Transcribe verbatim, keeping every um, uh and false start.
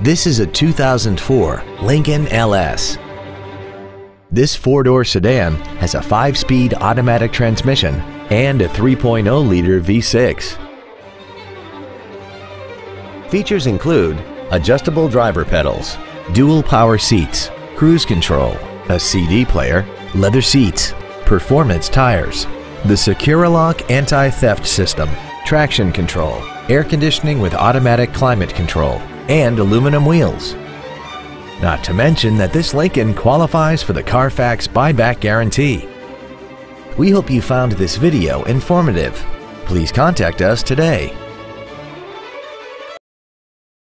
This is a two thousand four Lincoln L S. This four-door sedan has a five-speed automatic transmission and a three point oh liter V six. Features include adjustable driver pedals, dual power seats, cruise control, a C D player, leather seats, performance tires, the Securalock anti-theft system, traction control, air conditioning with automatic climate control, and aluminum wheels. Not to mention that this Lincoln qualifies for the Carfax buyback guarantee. We hope you found this video informative. Please contact us today.